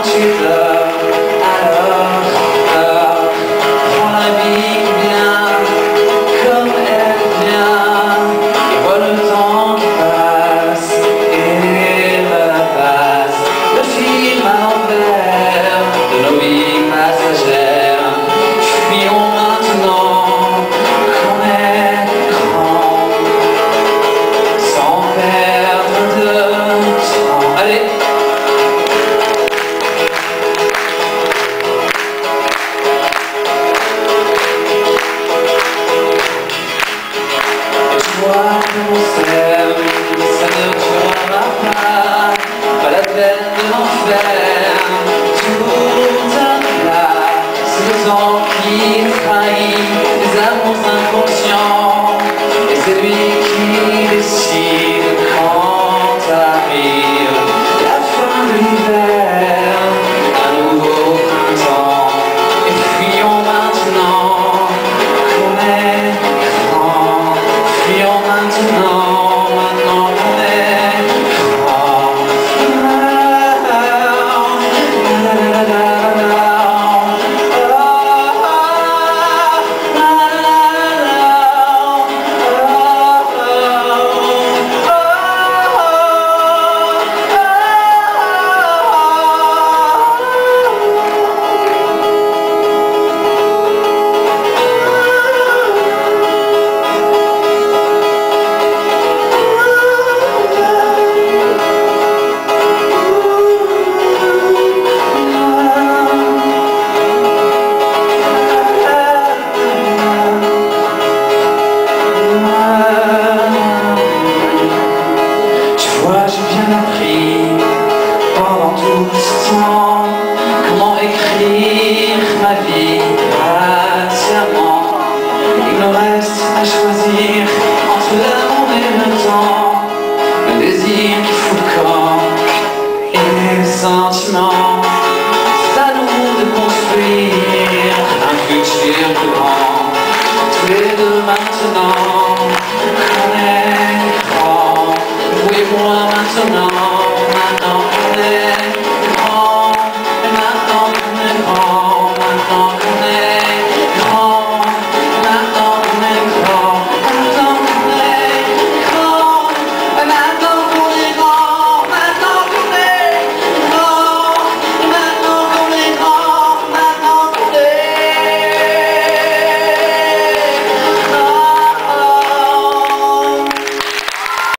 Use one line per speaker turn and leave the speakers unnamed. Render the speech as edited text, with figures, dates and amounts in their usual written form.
tu pleures, alors prends la vie bien comme elle vient et vois le temps qui passe et repasse le film à l'envers de nos vies passagères. Fuyons maintenant qu'on est grand sans perdre de temps. Allez! Ça ne durera pas la peine de l'enfer. Tout à plat, c'est le temps qui nous trahit, les amours inconscients, et c'est lui qui décide quand arrive la fin de l'hiver, un nouveau printemps, et fuyons maintenant qu'on est grand, fuyons maintenant. J'ai bien appris pendant tout ce temps